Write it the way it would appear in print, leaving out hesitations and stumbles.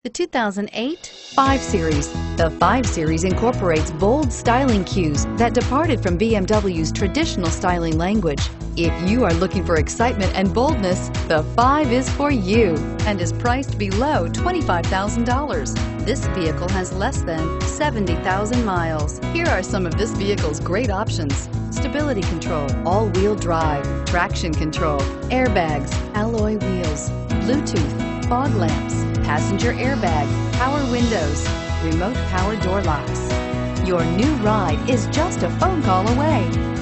The 2008 5 Series. The 5 Series incorporates bold styling cues that departed from BMW's traditional styling language. If you are looking for excitement and boldness, the 5 is for you and is priced below $25,000. This vehicle has less than 70,000 miles. Here are some of this vehicle's great options: stability control, all-wheel drive, traction control, airbags, alloy wheels, Bluetooth, fog lamps, passenger airbag, power windows, remote power door locks. Your new ride is just a phone call away.